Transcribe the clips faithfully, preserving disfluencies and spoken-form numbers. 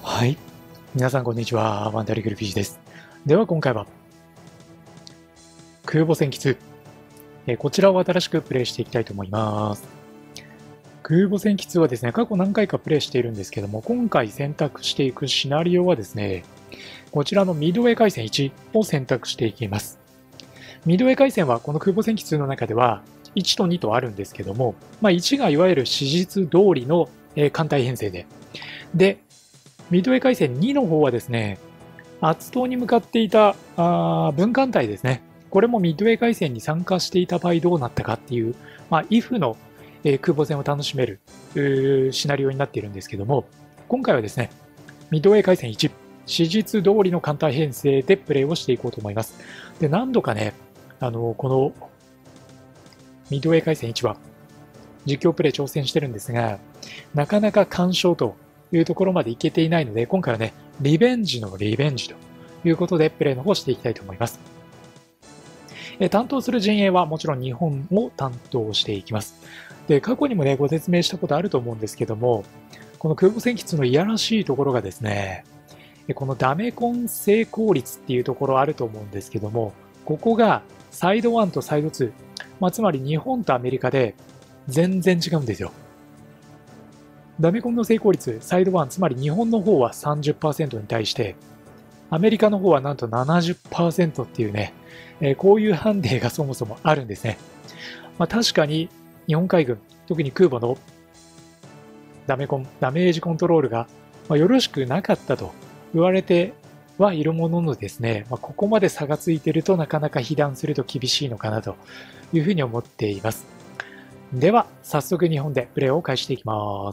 はい。皆さん、こんにちは。ワンダリグルフィジです。では、今回は、空母戦機ツー。えこちらを新しくプレイしていきたいと思います。空母戦機ツーはですね、過去何回かプレイしているんですけども、今回選択していくシナリオはですね、こちらのミッドウェー海戦いちを選択していきます。ミッドウェー海戦はこの空母戦機ツーの中では、いちとにとあるんですけども、まあ、いちがいわゆる史実通りの艦隊編成で、で、ミッドウェー海戦にの方はですね、圧倒に向かっていたあ分艦隊ですね。これもミッドウェー海戦に参加していた場合どうなったかっていう、まあ、イフの、えー、空母戦を楽しめるシナリオになっているんですけども、今回はですね、ミッドウェー海戦いち、史実通りの艦隊編成でプレイをしていこうと思います。で、何度かね、あのこのミッドウェー海戦いちは実況プレイ挑戦してるんですが、なかなか完勝というところまでいけていないので、今回はね、リベンジのリベンジということでプレイの方していきたいと思います。え担当する陣営はもちろん日本を担当していきます。で、過去にもね、ご説明したことあると思うんですけども、この空母戦機ツーのいやらしいところがですね、このダメコン成功率っていうところあると思うんですけども、ここがサイドワンとサイドツー、まあ、つまり日本とアメリカで全然違うんですよ。ダメコンの成功率、サイドワン、つまり日本の方は さんじゅっパーセント に対して、アメリカの方はなんと ななじゅっパーセント っていうね、えー、こういうハンデがそもそもあるんですね。まあ、確かに日本海軍、特に空母のダメコン、ダメージコントロールが、まあ、よろしくなかったと言われてはいるもののですね、まあ、ここまで差がついているとなかなか被弾すると厳しいのかなというふうに思っています。では、早速日本でプレーを開始していきます。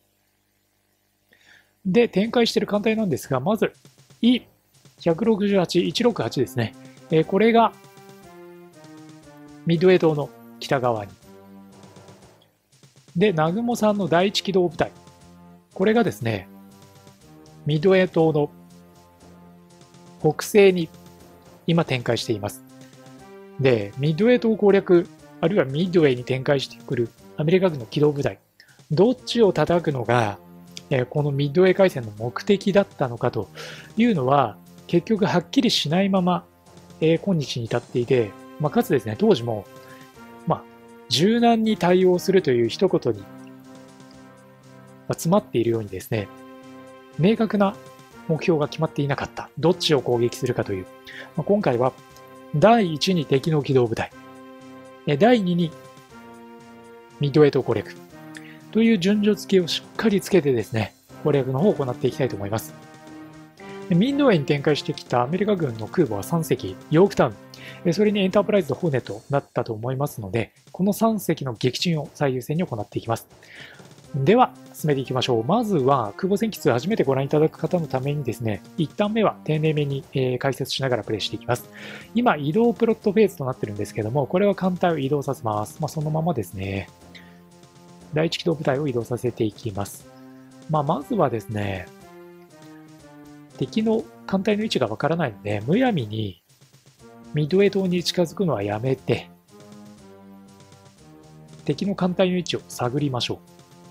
で、展開している艦隊なんですが、まず イーひゃくろくじゅうはち、いちろくはちですね。えー、これがミッドウェー島の北側に。で、南雲さんの第一機動部隊。これがですね、ミッドウェー島の北西に今展開しています。で、ミッドウェー島攻略、あるいはミッドウェーに展開してくるアメリカ軍の機動部隊。どっちを叩くのがこのミッドウェー海戦の目的だったのかというのは結局はっきりしないまま、えー、今日に至っていて、まあ、かつですね、当時も、まあ、柔軟に対応するという一言に、まあ、詰まっているようにですね、明確な目標が決まっていなかった。どっちを攻撃するかという。まあ、今回はだいいちに敵の機動部隊、だいににミッドウェー島攻略という順序付けをしっかりつけてですね、攻略の方を行っていきたいと思います。ミッドウェーに展開してきたアメリカ軍の空母はさん隻、ヨークタウン、それにエンタープライズとホーネットだったと思いますので、このさん隻の撃沈を最優先に行っていきます。では、進めていきましょう。まずは、空母戦機ツー初めてご覧いただく方のためにですね、いち段目は丁寧めに、えー、解説しながらプレイしていきます。今、移動プロットフェーズとなっているんですけども、これは艦隊を移動させます。まあ、そのままですね。第一機動部隊を移動させていきます。まあ、まずはですね、敵の艦隊の位置がわからないので、むやみにミッドウェー島に近づくのはやめて、敵の艦隊の位置を探りましょ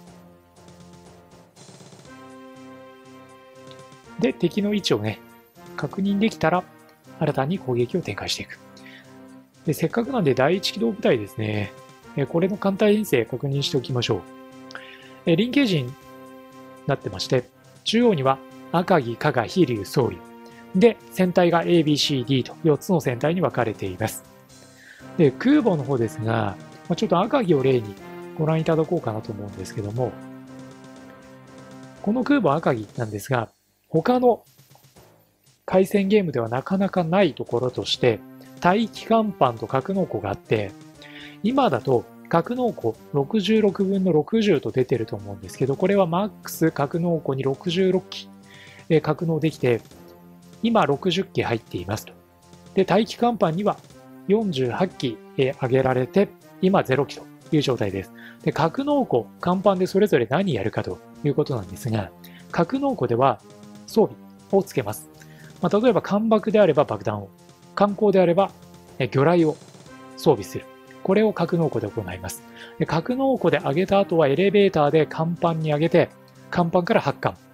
う。で、敵の位置をね、確認できたら、新たに攻撃を展開していく。で、せっかくなんで第一機動部隊ですね、これの艦隊編成確認しておきましょう。臨形陣になってまして、中央には赤城、加賀、飛龍、宗龍。で、船体が エービーシーディー とよっつの船体に分かれています。で、空母の方ですが、ちょっと赤城を例にご覧いただこうかなと思うんですけども、この空母赤城なんですが、他の海戦ゲームではなかなかないところとして、大気甲板と格納庫があって、今だと格納庫ろくじゅうろくぶんのろくじゅうと出てると思うんですけど、これはマックス格納庫にろくじゅうろっき格納できて、今ろくじゅっき入っていますと。で、大気甲板にはよんじゅうはっき上げられて、今ゼロきという状態です。で、格納庫、甲板でそれぞれ何やるかということなんですが、格納庫では装備をつけます。まあ、例えば艦爆であれば爆弾を、艦砲であれば魚雷を装備する。これを格納庫で行います。で、格納庫で上げた後はエレベーターで甲板に上げて、甲板から発艦。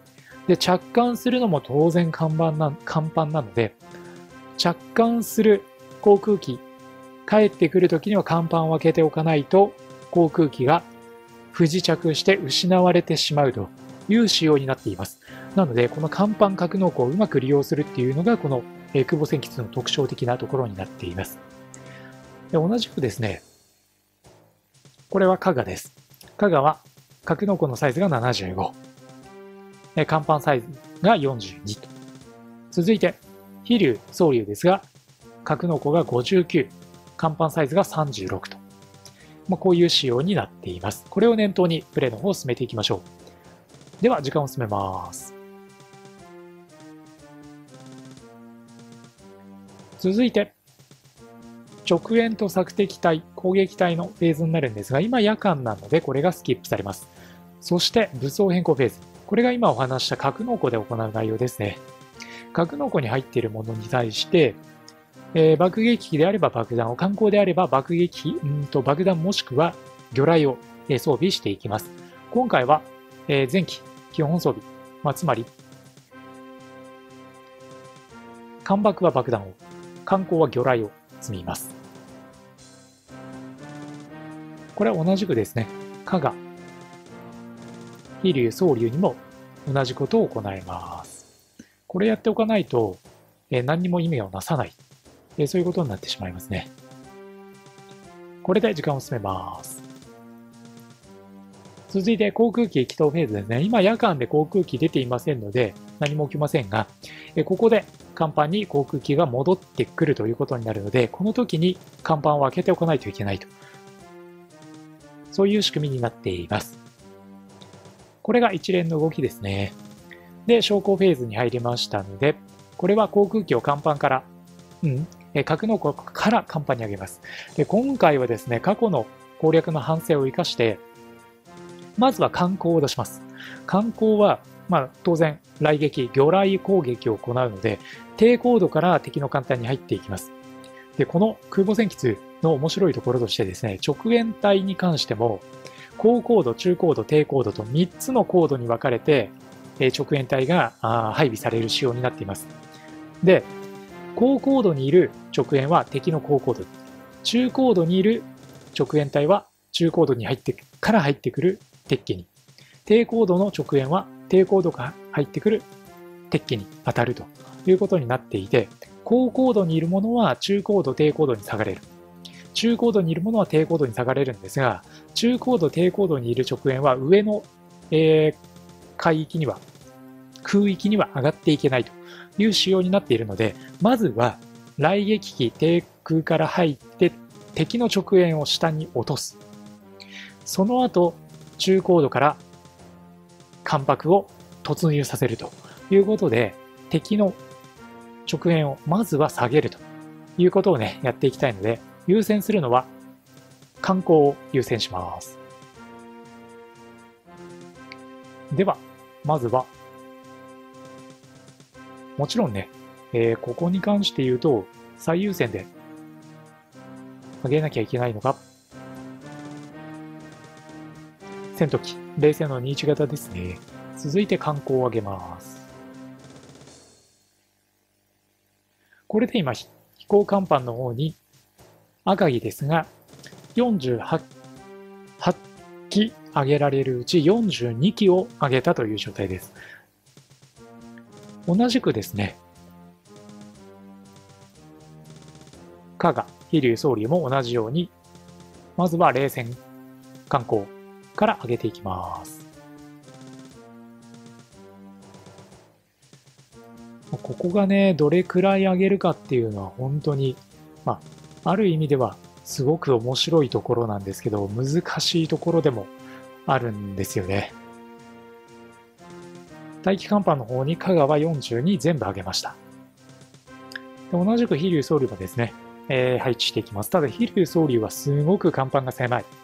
で、着艦するのも当然甲板な甲板なので、着艦する航空機、帰ってくるときには甲板を開けておかないと、航空機が不時着して失われてしまうという仕様になっています。なので、この甲板格納庫をうまく利用するっていうのが、この空母戦機の特徴的なところになっています。で、同じくですね、これは加賀です。加賀は格納庫のサイズがななじゅうご。甲板サイズがよんじゅうにと。続いて、飛龍、双龍ですが、格納庫がごじゅうきゅう、甲板サイズがさんじゅうろくと。まあ、こういう仕様になっています。これを念頭にプレイの方を進めていきましょう。では、時間を進めます。続いて、直縁と索敵隊、攻撃隊のフェーズになるんですが、今夜間なのでこれがスキップされます。そして武装変更フェーズ。これが今お話した格納庫で行う内容ですね。格納庫に入っているものに対して、えー、爆撃機であれば爆弾を、艦砲であれば爆撃機、うんと爆弾もしくは魚雷を装備していきます。今回は、えー、前期基本装備、まあ、つまり艦爆は爆弾を、艦砲は魚雷を積みます。これは同じくですね、加賀、飛龍、双龍にも同じことを行います。これやっておかないと、えー、何にも意味をなさない、えー、そういうことになってしまいますね。これで時間を進めます。続いて航空機起動フェーズですね。今夜間で航空機出ていませんので何も起きませんが、えー、ここで甲板に航空機が戻ってくるということになるので、この時に甲板を開けておかないといけないと。そういう仕組みになっています。これが一連の動きですね。で、昇降フェーズに入りましたので、これは航空機を甲板から、うん、格納庫から甲板に上げます。で、今回はですね、過去の攻略の反省を生かして、まずは艦砲を出します。艦砲は、まあ、当然、雷撃、魚雷攻撃を行うので、低高度から敵の艦隊に入っていきます。で、この空母戦機にの面白いところとしてですね、直縁隊に関しても、高高度、中高度、低高度とみっつの高度に分かれて、直縁隊が配備される仕様になっています。で、高高度にいる直縁は敵の高高度、中高度にいる直縁隊は中高度に入ってから入ってくる敵機に、低高度の直縁は低高度から入ってくる敵機に当たるということになっていて、高高度にいるものは中高度、低高度に下がれる。中高度にいるものは低高度に下がれるんですが、中高度、低高度にいる直縁は上の、えー、海域には、空域には上がっていけないという仕様になっているので、まずは雷撃機低空から入って敵の直縁を下に落とす。その後、中高度から艦爆を突入させるということで、敵の直縁をまずは下げるということをね、やっていきたいので、優先するのは艦砲を優先します。では、まずは、もちろんね、えー、ここに関して言うと、最優先で上げなきゃいけないのが、戦闘機、冷戦のにじゅういち型ですね。続いて艦砲を上げます。これで今、飛行甲板の方に赤城ですが、よんじゅうはち機上げられるうちよんじゅうに機を上げたという状態です。同じくですね、加賀、飛龍、双龍も同じように、まずは冷戦艦砲から上げていきます。ここがね、どれくらい上げるかっていうのは本当に、まあ、ある意味ではすごく面白いところなんですけど、難しいところでもあるんですよね。大気甲板の方に加賀はよんじゅうに全部上げました。で同じく飛龍、双龍もですね、えー、配置していきます。ただ飛龍、双龍はすごく甲板が狭い。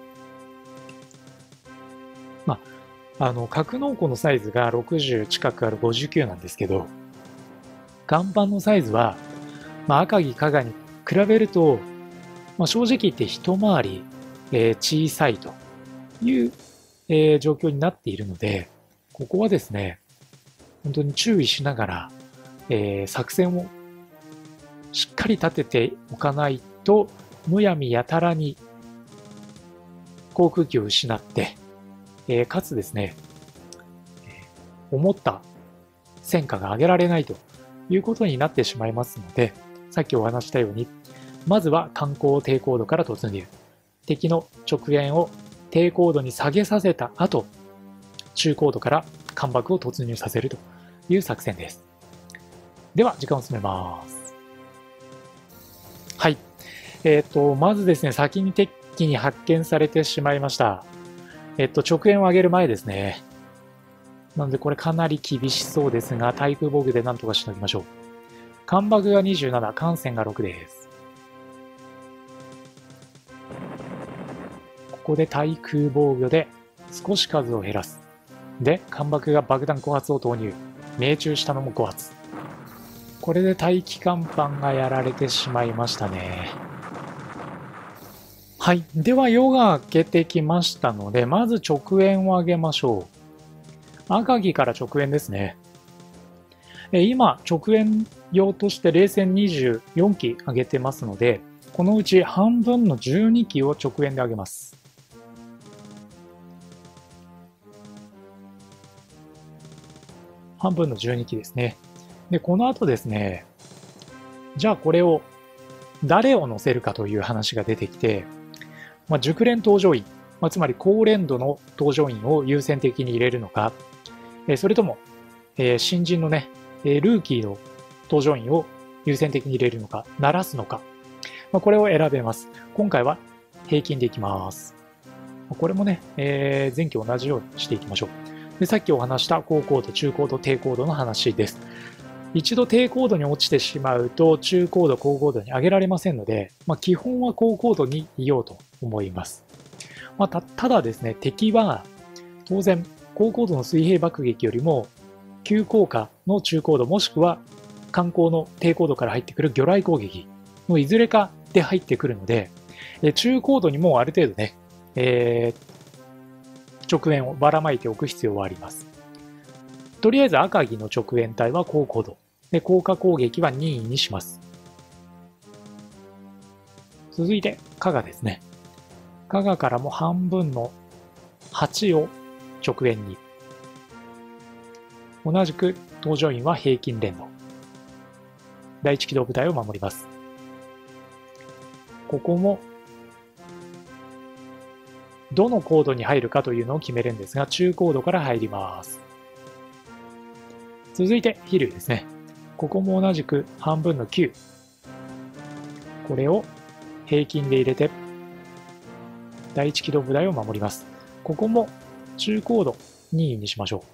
まあ、あの、格納庫のサイズがろくじゅう近くあるごじゅうきゅうなんですけど、甲板のサイズは、まあ、赤城、加賀に比べると、まあ、正直言って一回り、えー、小さいという、えー、状況になっているので、ここはですね、 本当に注意しながら、えー、作戦をしっかり立てておかないと、むやみやたらに航空機を失って、えー、かつですね、思った戦果が上げられないということになってしまいますので、さっきお話したように、まずは艦高低高度から突入。敵の直縁を低高度に下げさせた後、中高度から艦爆を突入させるという作戦です。では、時間を進めます。はい。えっと、まずですね、先に敵機に発見されてしまいました。えっと、直縁を上げる前ですね。なので、これかなり厳しそうですが、対空防御でなんとかしのぎましょう。艦爆がにじゅうなな、艦船がろくです。ここで対空防御で少し数を減らす。で、艦爆が爆弾ご発を投入。命中したのもご発。これで大気甲板がやられてしまいましたね。はい。では、夜が明けてきましたので、まず直縁を上げましょう。赤城から直縁ですね。今、直縁用として冷戦にじゅうよん機上げてますので、このうち半分のじゅうに機を直縁で上げます。半分のじゅうに機ですね。で、この後ですね、じゃあこれを誰を乗せるかという話が出てきて、まあ、熟練搭乗員、まあ、つまり高練度の搭乗員を優先的に入れるのか、えー、それとも、えー、新人のね、えー、ルーキーの搭乗員を優先的に入れるのか、鳴らすのか、まあ、これを選べます。今回は平均でいきます。これもね、えー、前期同じようにしていきましょう。で、さっきお話した高高度、中高度、低高度の話です。一度低高度に落ちてしまうと中高度、高高度に上げられませんので、まあ、基本は高高度にいようと思います。まあ、た, ただですね、敵は当然高高度の水平爆撃よりも急降下の中高度もしくは艦高の低高度から入ってくる魚雷攻撃のいずれかで入ってくるので、中高度にもある程度ね、えー、直縁をばらまいておく必要はあります。とりあえず赤城の直縁隊は高高度で、降下攻撃は任意にします。続いて加賀ですね。加賀からも半分のはちを直縁に。同じく搭乗員は平均連動。第一機動部隊を守ります。ここもどの高度に入るかというのを決めるんですが、中高度から入ります。続いて飛龍ですね。ここも同じく半分のきゅう。これを平均で入れて第一機動部隊を守ります。ここも中高度任意にしましょう。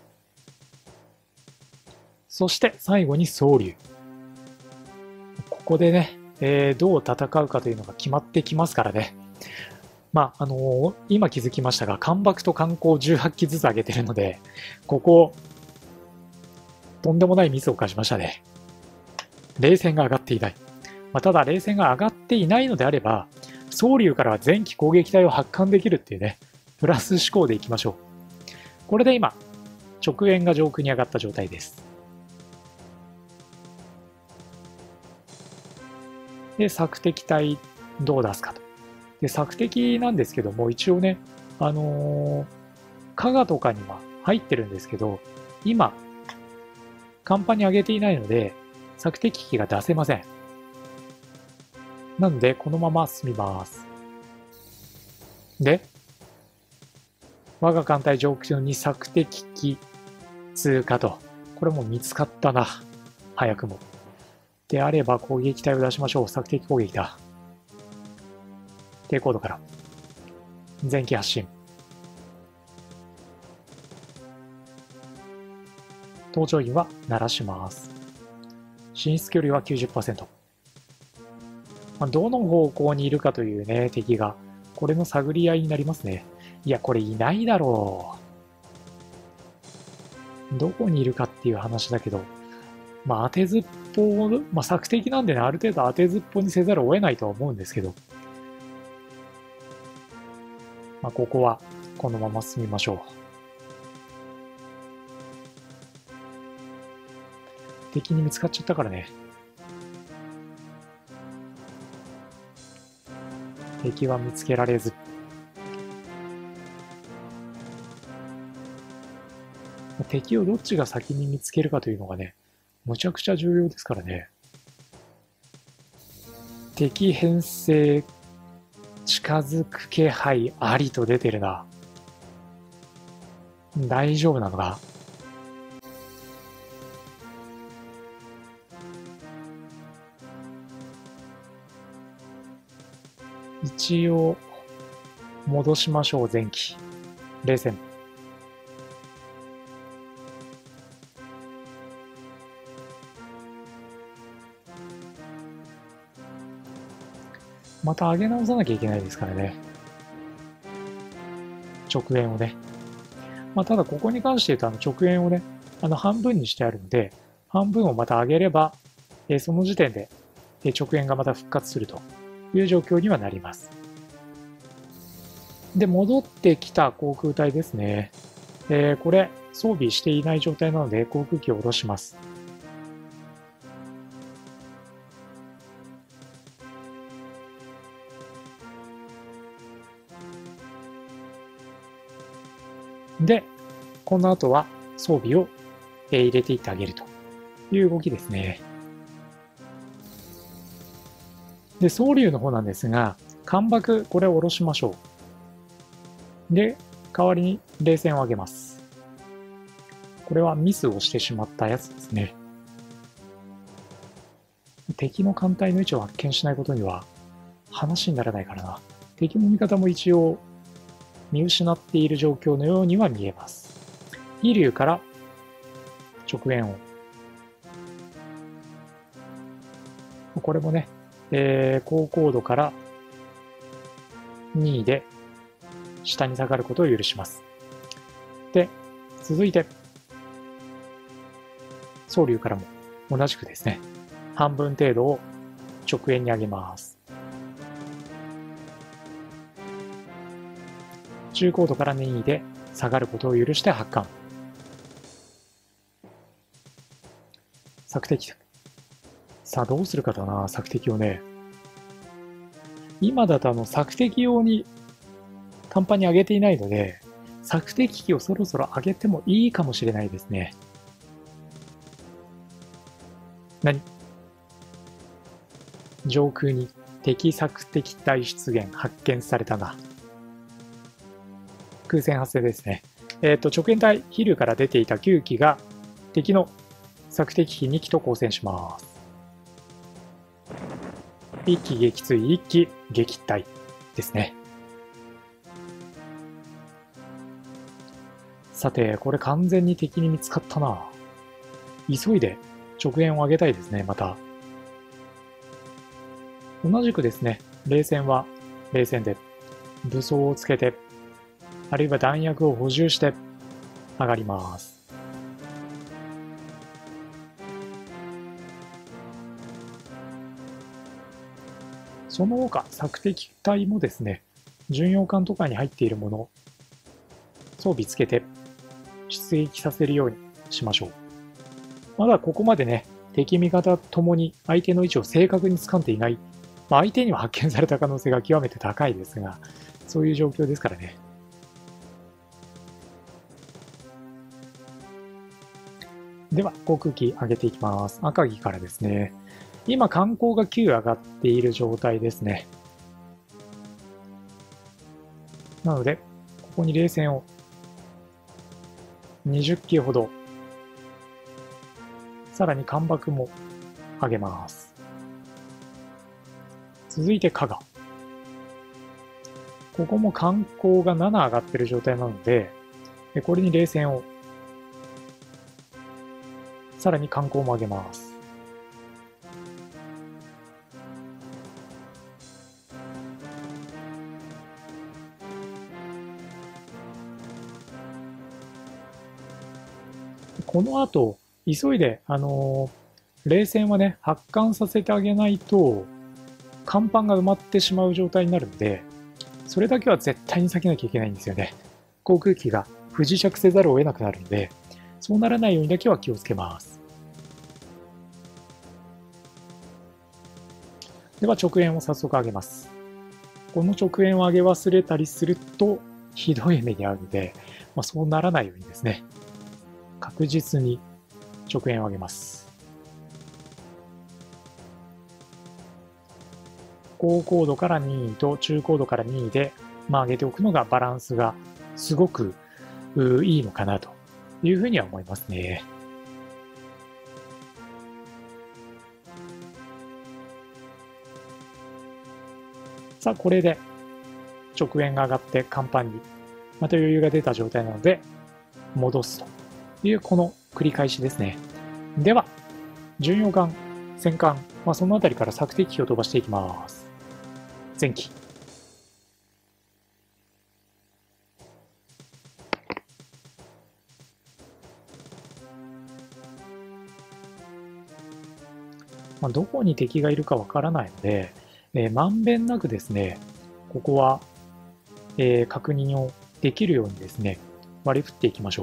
そして最後に総流。ここでね、えー、どう戦うかというのが決まってきますからね。まあ、あのー、今気づきましたが、艦爆と艦高じゅうはち機ずつ上げてるので、ここ、とんでもないミスを犯しましたね。冷戦が上がっていない。まあ、ただ、冷戦が上がっていないのであれば、総流からは前期攻撃隊を発艦できるっていうね、プラス思考でいきましょう。これで今、直縁が上空に上がった状態です。で、索敵隊どう出すかと。で、索敵なんですけども、一応ね、あのー、加賀とかには入ってるんですけど、今、甲板に上げていないので、索敵機が出せません。なので、このまま進みます。で、我が艦隊上空に索敵機通過と。これも見つかったな。早くも。であれば攻撃隊を出しましょう。索敵攻撃だ。低高度から。前期発進。搭乗員は鳴らします。進出距離は きゅうじゅっパーセント。まあ、どの方向にいるかというね、敵が。これの探り合いになりますね。いや、これいないだろう。どこにいるかっていう話だけど、まあ当てずっぽ、まあ索敵なんでね、ある程度当てずっぽにせざるを得ないとは思うんですけど、まあここはこのまま進みましょ敵に見つかっちゃったからね。敵は見つけられず。敵をどっちが先に見つけるかというのがね、むちゃくちゃ重要ですからね。敵編成近づく気配ありと出てるな。大丈夫なのか？一応戻しましょう。前期冷戦。また上げ直さなきゃいけないですからね。直縁をね。まあ、ただここに関して言うと、あの直縁をね、あの半分にしてあるので、半分をまた上げれば、えー、その時点で、えー、直縁がまた復活するという状況にはなります。で、戻ってきた航空隊ですね。えー、これ、装備していない状態なので、航空機を下ろします。で、この後は装備を入れていってあげるという動きですね。で、総流の方なんですが、艦爆、これを下ろしましょう。で、代わりに冷戦を上げます。これはミスをしてしまったやつですね。敵の艦隊の位置を発見しないことには話にならないからな。敵の味方も一応見失っている状況のようには見えます。飛龍から直縁を。これもね、えー、高高度からにいで下に下がることを許します。で、続いて、総龍からも同じくですね、半分程度を直縁に上げます。中高度からにいで下がることを許して発艦。索敵。さあどうするかだな、索敵をね。今だとあの索敵用に甲板に上げていないので、索敵機をそろそろ上げてもいいかもしれないですね。何？上空に敵索敵隊出現発見されたな。空戦発生ですね。えっと、直縁隊、飛龍から出ていたきゅうきが敵の索敵機にきと交戦します。いっき撃墜、いっき撃退ですね。さて、これ完全に敵に見つかったな。急いで直縁を上げたいですね、また。同じくですね、冷戦は冷戦で武装をつけて、あるいは弾薬を補充して上がります。その他、索敵隊もですね、巡洋艦とかに入っているもの、装備つけて出撃させるようにしましょう。まだここまでね、敵味方ともに相手の位置を正確に掴んでいない、まあ、相手には発見された可能性が極めて高いですが、そういう状況ですからね。では、航空機上げていきます。赤城からですね。今、艦高がきゅう上がっている状態ですね。なので、ここに冷戦をにじゅっきほど、さらに艦爆も上げます。続いて加賀。ここも艦高がなな上がっている状態なので、これに冷戦をさらに艦高も上げます。この後、急いで、あのー、冷戦はね、発艦させてあげないと、甲板が埋まってしまう状態になるので、それだけは絶対に避けなきゃいけないんですよね。航空機が不時着せざるを得なくなるので、そうならないようにだけは気をつけます。 では直縁を早速上げます。この直縁を上げ忘れたりするとひどい目に遭うので、まあ、そうならないようにですね、確実に直縁を上げます。高高度からにいと中高度からにいで、まあ、上げておくのがバランスがすごくいいのかなというふうには思いますね。さあ、これで直縁が上がって甲板にまた余裕が出た状態なので戻すというこの繰り返しですね。では、巡洋艦、戦艦、まあ、そのあたりから索敵機を飛ばしていきます。前期。まあ、どこに敵がいるかわからないので、えー、まんべんなくですね、ここは、えー、確認をできるようにですね、割り振っていきましょう。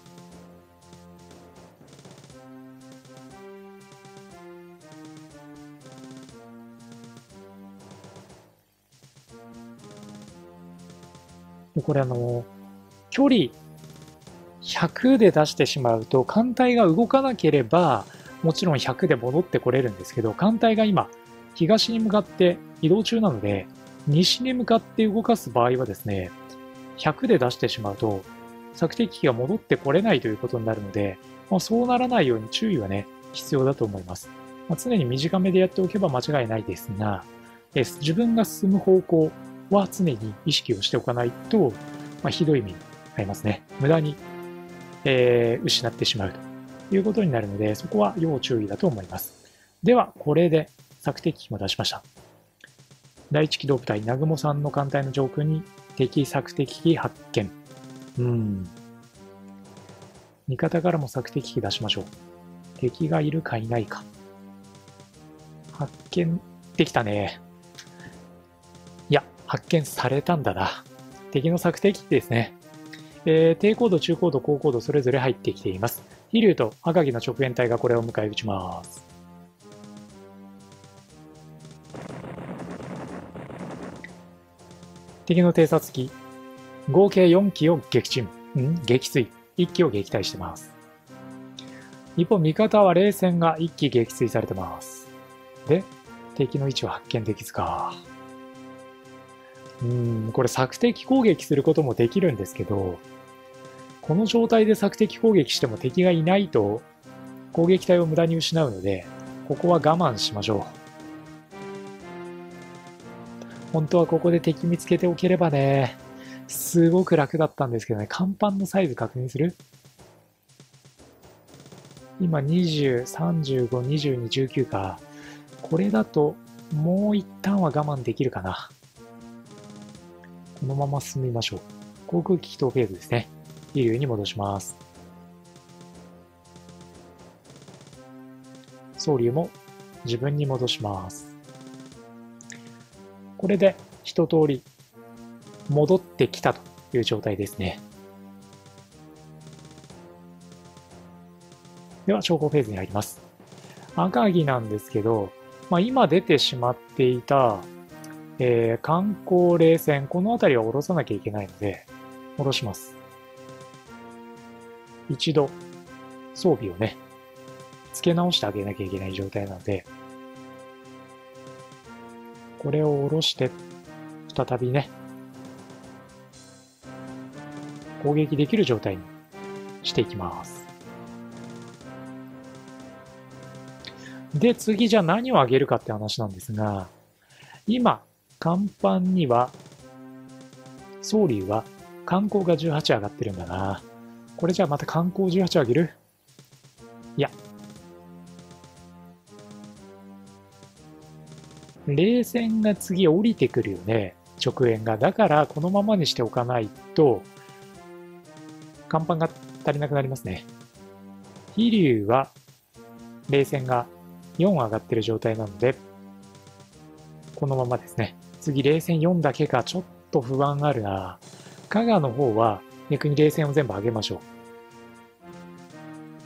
でこれあの、距離ひゃくで出してしまうと、艦隊が動かなければ、もちろんひゃくで戻ってこれるんですけど、艦隊が今、東に向かって移動中なので、西に向かって動かす場合はですね、ひゃくで出してしまうと、索敵機が戻ってこれないということになるので、まあ、そうならないように注意はね、必要だと思います。まあ、常に短めでやっておけば間違いないですが、え自分が進む方向は常に意識をしておかないと、まあ、ひどい目に遭いますね。無駄に、えー、失ってしまうということになるので、そこは要注意だと思います。では、これで索敵機も出しました。第一機動部隊、南雲さんの艦隊の上空に敵索敵機発見。うん。味方からも索敵機出しましょう。敵がいるかいないか。発見できたね。いや、発見されたんだな。敵の索敵機ですね。えー、低高度、中高度、高高度それぞれ入ってきています。飛龍と赤城の直縁隊がこれを迎え撃ちます。敵の偵察機、合計よん機を撃沈。ん撃墜。いっ機を撃退してます。一方、味方は冷戦がいっ機撃墜されてます。で、敵の位置を発見できずか。うん、これ索敵攻撃することもできるんですけど、この状態で索敵攻撃しても敵がいないと攻撃隊を無駄に失うので、ここは我慢しましょう。本当はここで敵見つけておければね、すごく楽だったんですけどね、甲板のサイズ確認する？今にじゅう、さんじゅうご、にじゅうに、じゅうきゅうか。これだともう一旦は我慢できるかな。このまま進みましょう。航空機起動フェーズですね。飛龍に戻します。総龍も自分に戻します。これで一通り戻ってきたという状態ですね。では、昇降フェーズに入ります。赤城なんですけど、まあ、今出てしまっていた、えー、観光冷戦、この辺りは下ろさなきゃいけないので、下ろします。一度、装備をね、付け直してあげなきゃいけない状態なので、これを下ろして、再びね、攻撃できる状態にしていきます。で、次じゃあ何をあげるかって話なんですが、今、甲板には、総龍は観光がじゅうはち上がってるんだな。これじゃあまた観光じゅうはち上げる？いや。冷戦が次降りてくるよね、直縁が。だからこのままにしておかないと、甲板が足りなくなりますね。飛龍は冷戦がよん上がってる状態なので、このままですね。次、冷戦よんだけか、ちょっと不安あるな。加賀の方は、逆に冷戦を全部上げましょう。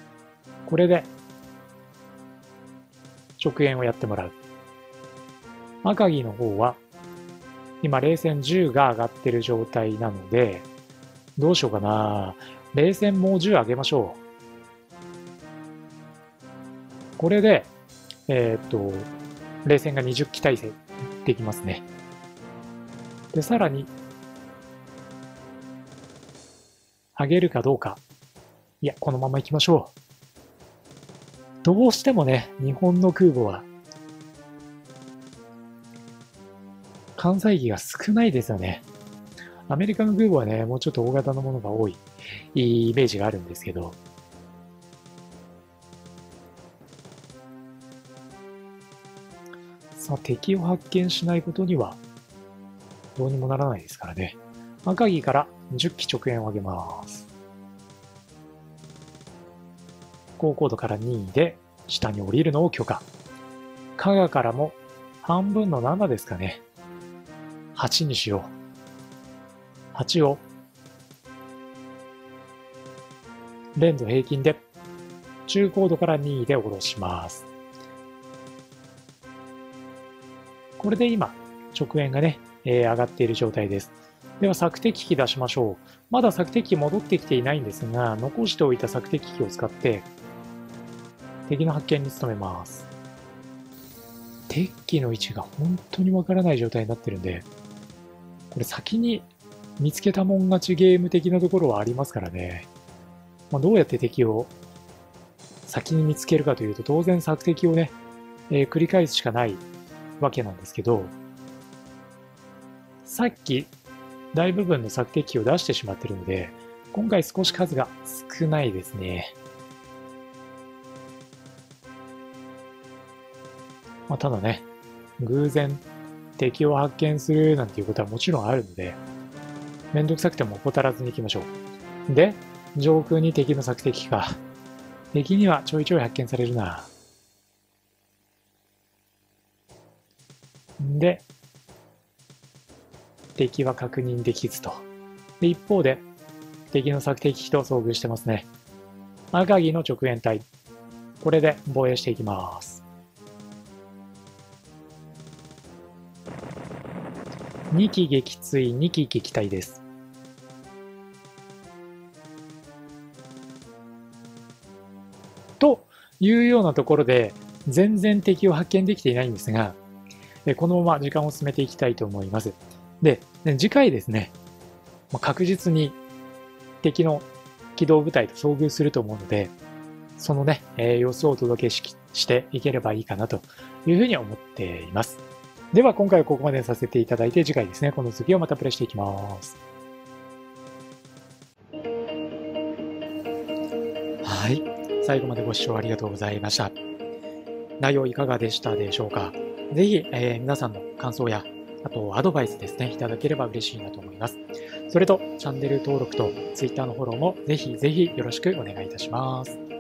これで、直縁をやってもらう。 赤城の方は、今、冷戦じゅうが上がってる状態なので、どうしようかな。冷戦もうじゅう上げましょう。これで、えー、っと、冷戦がにじゅっき体制できますね。で、さらに、上げるかどうか。いや、このまま行きましょう。どうしてもね、日本の空母は、艦載機が少ないですよね。アメリカの空母はね、もうちょっと大型のものが多い、いいイメージがあるんですけど、さあ、敵を発見しないことには、どうにもならないですからね。赤城からじゅっき直縁を上げます。高高度からにいで下に降りるのを許可。加賀からも半分のななですかね。はちにしよう。はちを連度平均で中高度からにいで下ろします。これで今直縁がね、えー、上がっている状態です。では索敵機出しましょう。まだ索敵機戻ってきていないんですが、残しておいた索敵機を使って敵の発見に努めます。敵機の位置が本当にわからない状態になってるんで、これ先に見つけたもん勝ちゲーム的なところはありますからね。まあ、どうやって敵を先に見つけるかというと、当然索敵をね、えー、繰り返すしかないわけなんですけど、さっき大部分の索敵機を出してしまってるので、今回少し数が少ないですね。まあ、ただね、偶然敵を発見するなんていうことはもちろんあるので、めんどくさくても怠らずに行きましょう。で、上空に敵の索敵機か。敵にはちょいちょい発見されるな。で、敵は確認できずと。で、一方で、敵の索敵機と遭遇してますね。赤城の直縁隊。これで防衛していきます。にき撃墜、にき撃退です。というようなところで、全然敵を発見できていないんですが、このまま時間を進めていきたいと思います。で、次回ですね、確実に敵の機動部隊と遭遇すると思うので、そのね、様子をお届けししていければいいかなというふうに思っています。では今回はここまでさせていただいて、次回ですね、この次をまたプレイしていきます。はい。最後までご視聴ありがとうございました。内容いかがでしたでしょうか。ぜひ、えー、皆さんの感想や、あとアドバイスですね、いただければ嬉しいなと思います。それと、チャンネル登録と Twitter のフォローもぜひぜひよろしくお願いいたします。